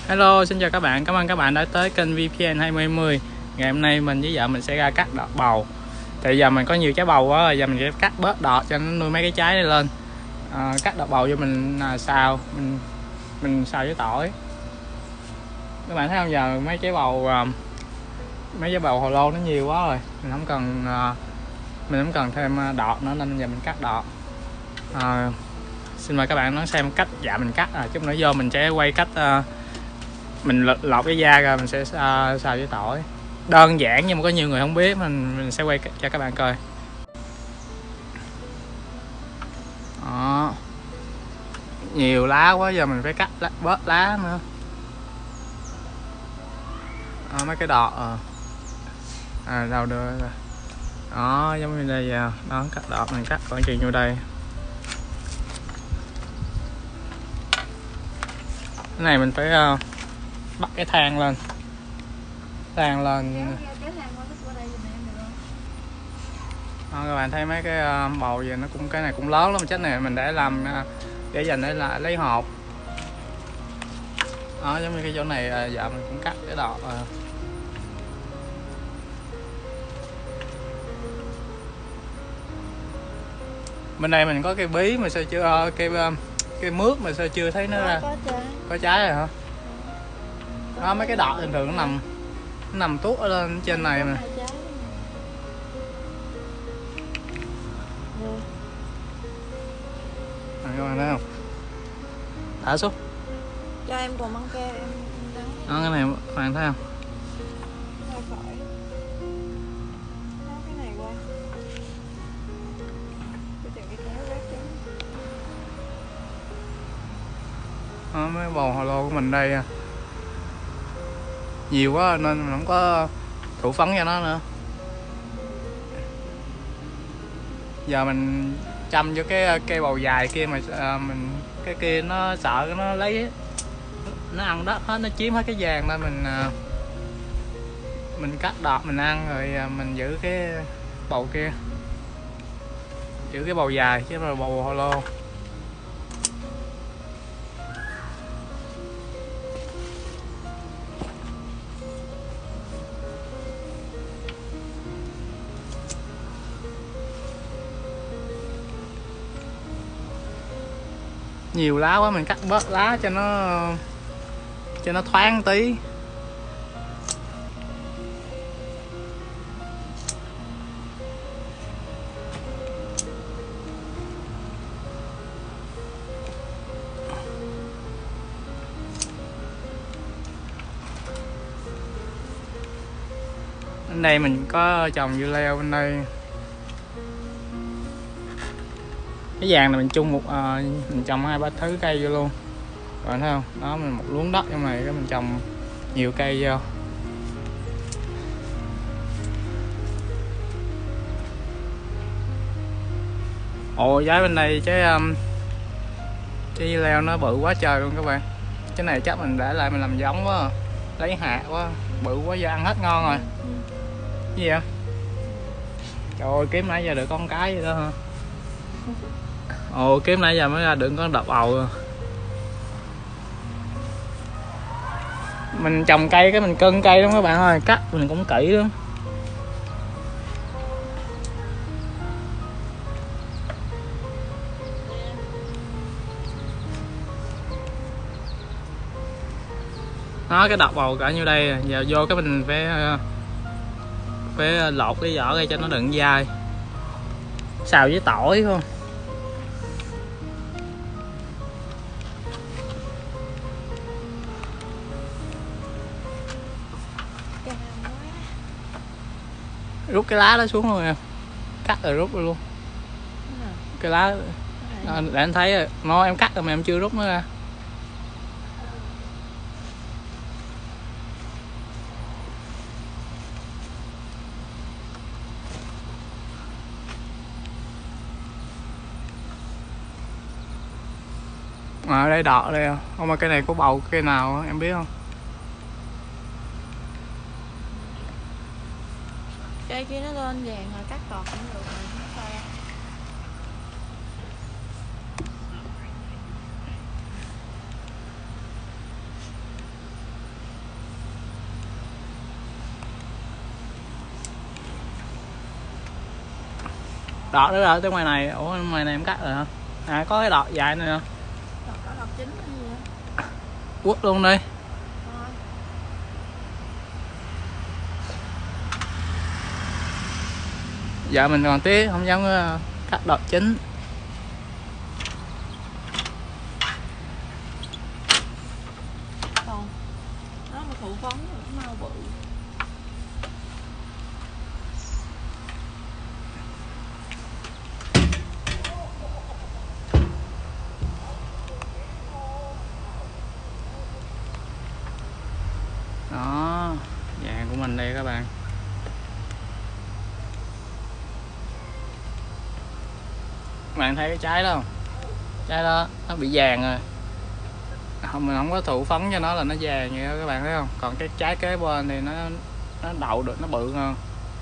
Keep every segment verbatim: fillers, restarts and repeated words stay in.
Hello, xin chào các bạn, cảm ơn các bạn đã tới kênh vê pê en hai mươi hai mươi. Ngày hôm nay mình với vợ mình sẽ ra cắt đọt bầu. Thì giờ mình có nhiều trái bầu quá rồi, giờ mình sẽ cắt bớt đọt cho nó nuôi mấy cái trái này lên. à, Cắt đọt bầu cho mình à, xào, mình mình xào với tỏi. Các bạn thấy không, giờ mấy trái bầu à, mấy trái bầu hồ lô nó nhiều quá rồi, mình không cần à, mình không cần thêm đọt nữa nên giờ mình cắt đọt. à, Xin mời các bạn đón xem cách dạ mình cắt. À, chút nữa vô mình sẽ quay cách à, mình lọc cái da ra mình sẽ xào với tỏi. Đơn giản nhưng mà có nhiều người không biết, mình mình sẽ quay cho các bạn coi. Đó, nhiều lá quá giờ mình phải cắt lá, bớt lá nữa. Đó, mấy cái đọt à, à đâu đưa rồi. Đó, giống như đây à. Đó, cắt đọt mình cắt khoảng chừng vô đây. Cái này mình phải uh, bắt cái thang lên, thang lên. Đó, các bạn thấy mấy cái uh, bầu gì nó cũng, cái này cũng lớn lắm, chết này mình để làm uh, để dành để lại lấy hộp. Đó, giống như cái chỗ này uh, giờ mình cũng cắt cái đọt. Uh. Bên đây mình có cây bí mà sao chưa uh, cây uh, cây mướp mà sao chưa thấy nó ra. Có trái. Có trái rồi hả? Đó, mấy cái đọt thường thường nó nằm nó nằm tuốt ở lên trên này mà. À, các bạn thấy không? Thả xuống. Cho em còn măng keo em đắng. Đó, cái này các bạn thấy không? Thôi khỏi. Đó, cái này qua. Tôi tìm cái kéo rác chứ. Đó, mấy bầu hồ lô của mình đây à, nhiều quá nên mình không có thụ phấn cho nó nữa. Giờ mình chăm vô cái cây bầu dài kia mà à, mình cái kia nó sợ nó lấy, nó ăn đất hết, nó chiếm hết cái vàng nên mình à, mình cắt đọt mình ăn rồi à, mình giữ cái bầu kia, giữ cái bầu dài chứ mà bầu hồ lô. Nhiều lá quá mình cắt bớt lá cho nó cho nó thoáng tí. Bên đây mình có trồng dưa leo bên đây. Cái vàng này mình chung một à, mình trồng hai ba thứ cây vô luôn, các bạn thấy không? Đó, mình một luống đất trong này cái mình trồng nhiều cây vô. Ồ, trái bên đây trái um, trái dưa leo nó bự quá trời luôn các bạn. Cái này chắc mình để lại mình làm giống quá, lấy hạt quá, bự quá giờ ăn hết ngon rồi. Cái gì vậy? Trời ơi, kiếm nãy giờ được con cái vậy đó hả? Ồ, kiếm nãy giờ mới ra được có đọt bầu rồi. Mình trồng cây cái mình cân cây lắm các bạn ơi, cắt mình cũng kỹ lắm. Đó, cái đọt bầu cả như đây, giờ vô cái mình phải phải lột cái vỏ ra cho nó đừng dai, xào với tỏi không. Rút cái lá đó xuống luôn em, cắt rồi rút luôn cái lá à, để anh thấy rồi. Nó em cắt rồi mà em chưa rút nó ra. À, ở đây đọt đây không, mà cái này có bầu cây nào em biết không? Cây kia nó lên vàng rồi cắt đọt cũng được rồi. Đọt nữa rồi tới ngoài này. Ủa ngoài này em cắt rồi hả? À có cái đọt dài này nè. Đọt có đọt chín hay gì vậy? Quất luôn đi. Thôi. Dạ mình còn tí không dám cắt đọt chín. Còn nó mà thụ phấn rồi nó mau bự. Đó, vàng của mình đây các bạn. Các bạn thấy cái trái đó không? Trái đó nó bị vàng rồi. Không, mình không có thụ phấn cho nó là nó vàng vậy đó các bạn thấy không? Còn cái trái kế bên thì nó nó đậu được, nó bự hơn.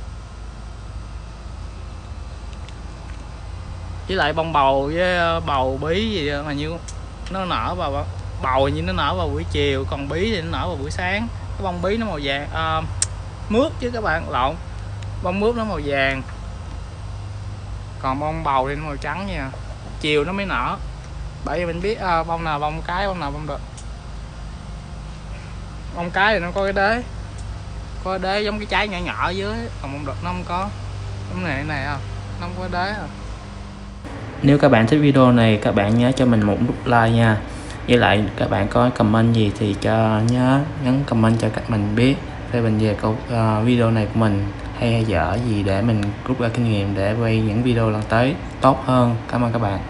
Với lại bông bầu với bầu bí gì đó, mà như nó nở vào bầu như nó nở vào buổi chiều, còn bí thì nó nở vào buổi sáng. Cái bông bí nó màu vàng, à, mướp chứ các bạn, lộn, bông mướp nó màu vàng, còn bông bầu thì nó màu trắng nha, chiều nó mới nở. Bởi vì mình biết à, bông nào bông cái, bông nào bông đực. Bông cái thì nó có cái đế, có cái đế giống cái trái nhỏ nhỏ ở dưới, còn bông đực nó không có. Giống này này không, nó không có đế à. Nếu các bạn thích video này, các bạn nhớ cho mình một nút like nha. Với lại các bạn có comment gì thì cho nhớ nhấn comment cho các mình biết phê bình về câu uh, video này của mình hay hay dở gì để mình rút ra kinh nghiệm để quay những video lần tới tốt hơn. Cảm ơn các bạn.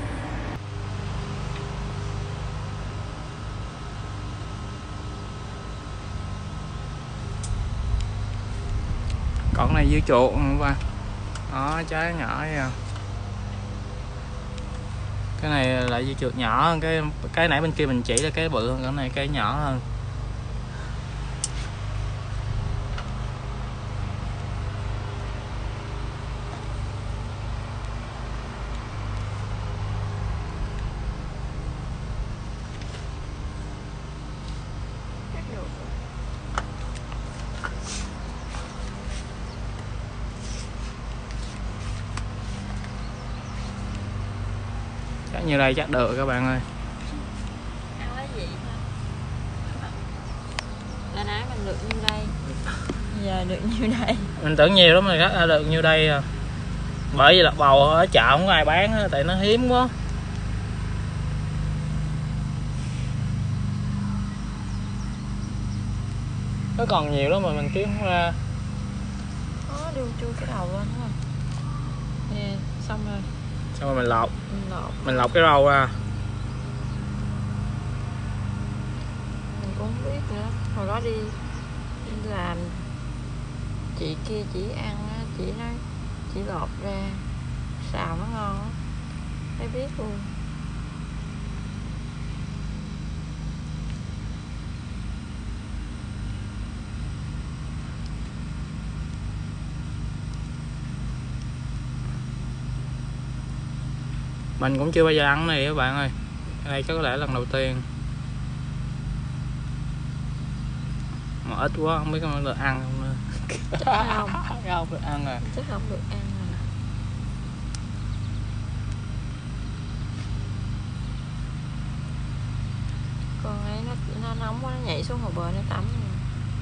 Còn này dưa chuột không ba? Đó, trái nhỏ vậy à. Cái này lại dưa chuột nhỏ hơn, cái cái nãy bên kia mình chỉ là cái bự hơn, cái này cái nhỏ hơn. Chắc như đây chắc được các bạn ơi. Ăn cái gì thôi. Là nãy mình được như đây, giờ được như đây. Mình tưởng nhiều lắm, mà rất được như đây à. Bởi vì là bầu ở chợ không có ai bán á, tại nó hiếm quá. Nó còn nhiều lắm mà mình kiếm không ra. Đó, đưa chui cái đầu lên đúng không? Nè, xong rồi. Xong rồi mình lọc. Mình lọc. Mình lọc cái rau ra. Mình cũng không biết nữa. Hồi đó đi, đi làm, chị kia chỉ ăn á, chị nói chỉ lột ra xào nó ngon á, thấy biết luôn. Mình cũng chưa bao giờ ăn này các bạn ơi. Đây chắc có lẽ lần đầu tiên. Mà ít quá không biết có được ăn không nữa. Chắc không. Không được ăn rồi. Chắc không được ăn rồi. Con ấy nó, nó nóng quá, nó nhảy xuống hồ bơi nó tắm rồi.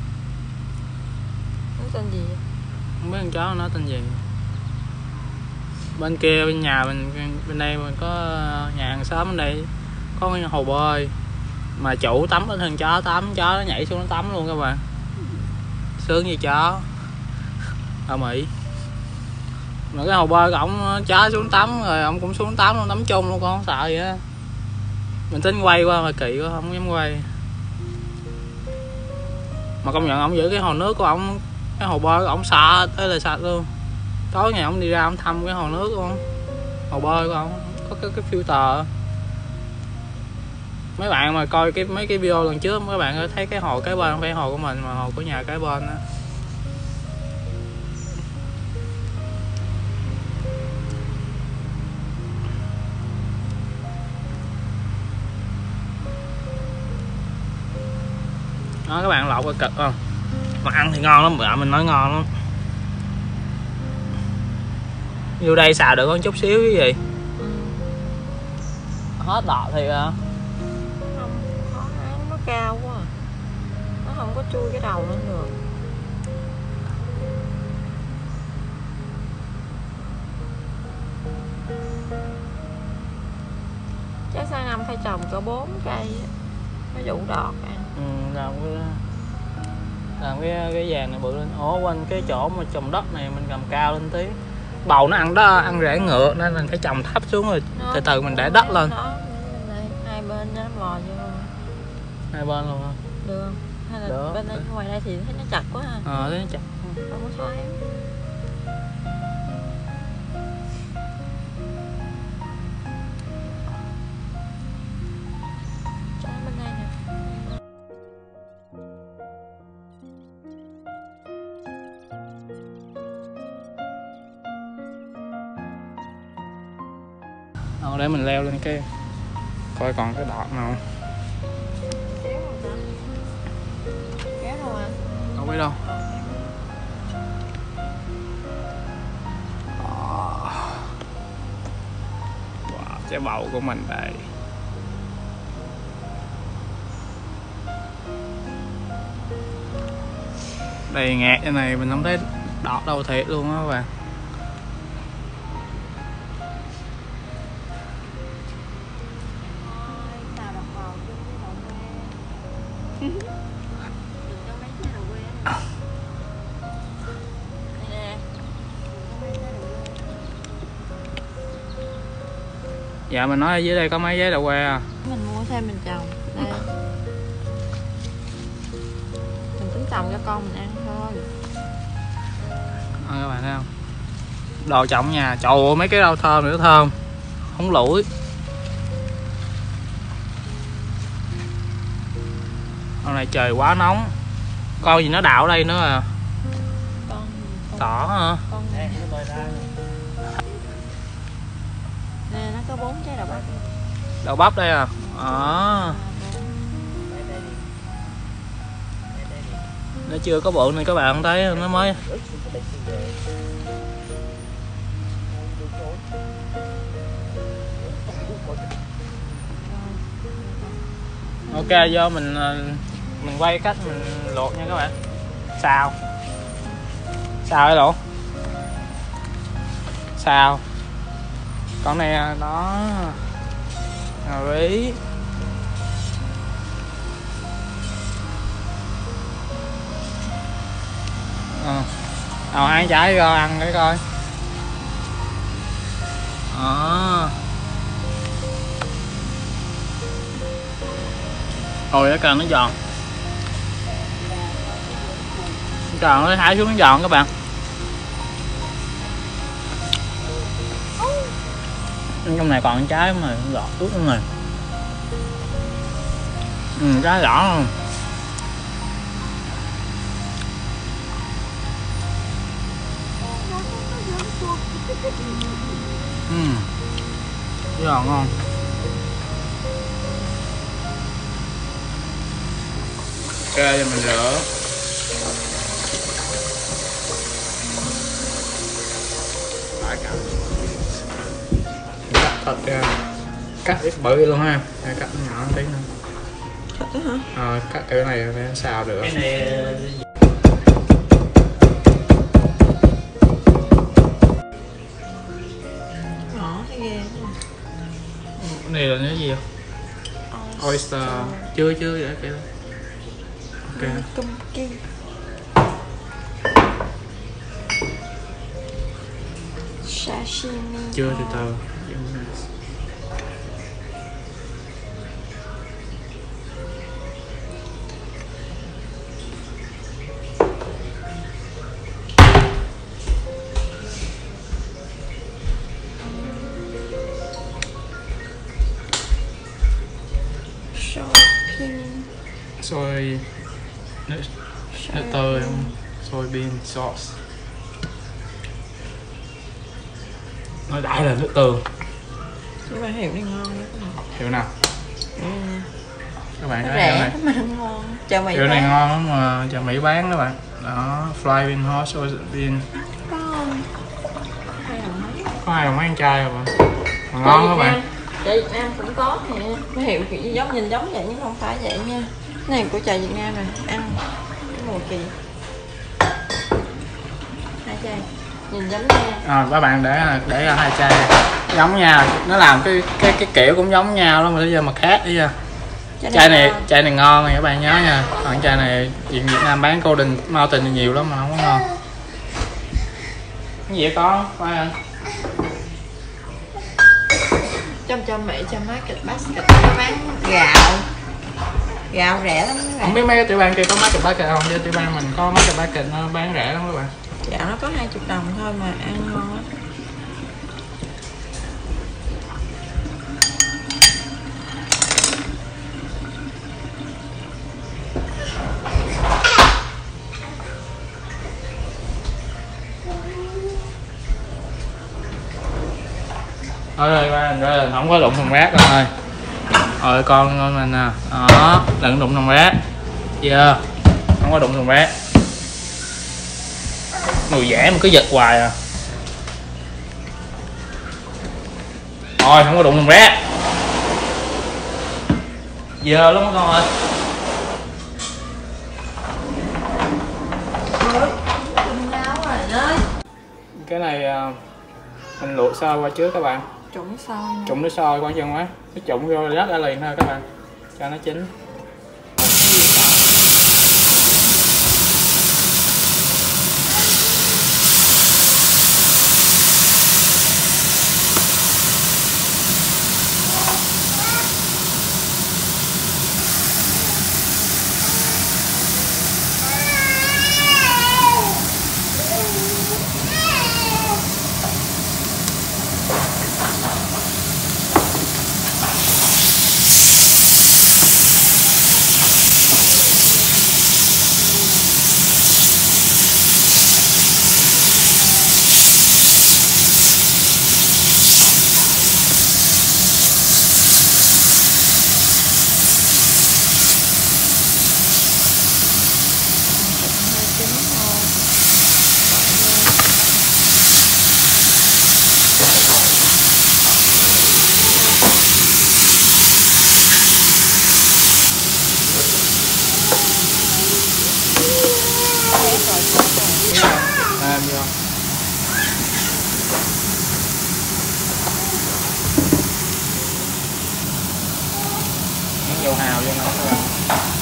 Nó tên gì vậy? Không biết con chó nó tên gì. Bên kia bên nhà mình, bên đây mình có nhà hàng xóm bên đây có cái hồ bơi mà chủ tắm ở thân chó tắm, chó nó nhảy xuống nó tắm luôn các bạn, sướng như chó ở Mỹ. Mà cái hồ bơi của ổng chó xuống tắm rồi ổng cũng xuống tắm luôn, tắm chung luôn, con không sợ gì á. Mình tính quay qua mà kỳ quá không dám quay. Mà công nhận ổng giữ cái hồ nước của ổng, cái hồ bơi của ổng sạch tới là sạch luôn. Tối ngày ổng đi ra ổng thăm cái hồ nước của ổng, hồ bơi của ổng có cái, cái filter. Mấy bạn mà coi cái mấy cái video lần trước mấy bạn có thấy cái hồ cái bên không phải hồ của mình mà hồ của nhà cái bên đó. Đó các bạn, lọc cái cực không, mà ăn thì ngon lắm, bạn mình nói ngon lắm. Vô đây xào được có chút xíu cái gì. Ừ. Hết đọt thì à. Không, khó ăn, nó cao quá à. Nó không có chui cái đầu lên được. Chắc sang năm phải trồng cỡ bốn cây mới đủ đọt ăn. Ừ, làm cái làm cái cái vàng này bự lên. Ủa quanh cái chỗ mà trồng đất này mình cầm cao lên tí. Bầu nó ăn đó ăn rễ ngựa nên mình phải trồng thấp xuống rồi nó, từ từ mình để đất lên. Đó, đây, hai bên nó mò vô. Hai bên luôn hả? Được không? Hay là Được. bên đây ngoài đây thì thấy nó chặt quá ha. Ờ à, thấy nó chặt. Không có thoáng. Cho bên đây nè. Ờ, để mình leo lên cái coi còn cái đọt nào. Kéo rồi hả? Kéo rồi hả? Đâu biết đâu. Wow, trái bầu của mình đây. Đây ngạt cái này mình không thấy đọt đâu thiệt luôn á các bạn. Dạ mình nói ở dưới đây có mấy giấy đậu que à. Mình mua thêm mình trồng đây. Mình tính trồng cho con mình ăn thôi. À, các bạn thấy không? Đồ trồng nhà, trời ơi mấy cái rau thơm nữa thơm. Không lủi. Hôm nay trời quá nóng. Con gì nó đào ở đây nữa à? Con, con Tỏ hả? con nè, nó có bốn trái đậu bắp. Đậu bắp đây à? À. Nó chưa có bự này các bạn thấy nó mới. Ok do mình mình quay cách mình luộc nha các bạn. Xào. Xào hay luộc? Xào. Con này nó ngò rí. Ờ. Nào hai trái cho ăn cái coi. Đó. Ôi cái cần nó giòn. Cần nó thả xuống nó giòn các bạn. Trong này còn trái mà lọt ướt trong này. Ừ, trái đỏ không? Ừ. Giòn ngon. Ok cho mình rửa. Phải cắt. Cắt thật ra. Cắt ít bự luôn ha. Hay cắt nhỏ tí nữa. Thật đó hả? Ờ, cắt cái này để xào được. Cái này Nhỏ thấy ghê. cái này là cái gì không? Oyster. Chưa chưa vậy kìa. Ok. Pumpkin. Sashimi. Chưa từ từ. Soy nước, nước tươi không? Soybean sauce. Nói đại là nước tương. Các bạn hiểu đi ngon lắm. Hiểu nào? Ừ. Các bạn Nó thấy rẻ này. mà nó ngon. Chợ Mỹ Hiệu này bán. ngon lắm mà chợ Mỹ bán đó bạn. Đó, flying horse soybean. Con. Hay là mấy. có ai không ăn chay không ạ? Ngon các bạn. Chè Việt Nam cũng có nè, cái hiệu kiểu giống nhìn giống vậy nhưng không phải vậy nha. Cái này của chè Việt Nam này, ăn cái mùi kỳ. Hai chai nhìn giống nha. À, các bạn để để ra hai chai giống nhau, nó làm cái cái cái kiểu cũng giống nhau đó mà bây giờ mà khác bây giờ. Chai, chai này ngon. Chai này ngon này các bạn nhớ nha. Còn chai này Việt Nam bán Golden Mountain thì nhiều lắm mà không có ngon. Cái gì vậy con? Coi à. Trong cho Mỹ cho market basket nó bán gạo. Gạo rẻ lắm các bạn. Không biết mấy cái tiểu bang kia có market basket không? Chứ tiểu bang mình có market basket nó bán rẻ lắm các bạn. Gạo nó có hai mươi đồng thôi mà ăn ngon lắm. Thôi rồi ba rồi không có đụng thùng rác đâu rồi. Rồi con con mình nè, đó, đừng đụng thùng rác. Giờ không có đụng thùng rác. Mùi dẻ mà cứ giật hoài à. Rồi không có đụng thùng rác. Giờ lắm con ơi. Cái này mình luộc sơ qua trước các bạn. Trụng nước sôi. Trụng nước sôi quan trọng quá. Cái trụng vô rớt ra liền thôi các bạn. Cho nó chín. Làm vô. Miếng dầu hào vô nó các bạn.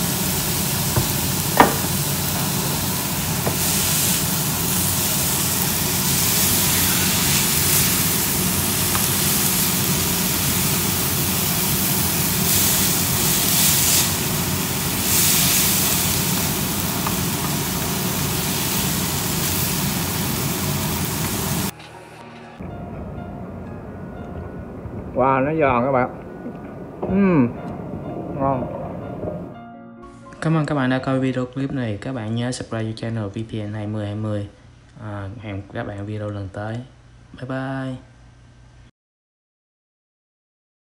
Wow, nó giòn các bạn. Uhm, ngon. Cảm ơn các bạn đã coi video clip này. Các bạn nhớ subscribe cho channel vê pê en hai không hai không. À, hẹn các bạn video lần tới. Bye bye.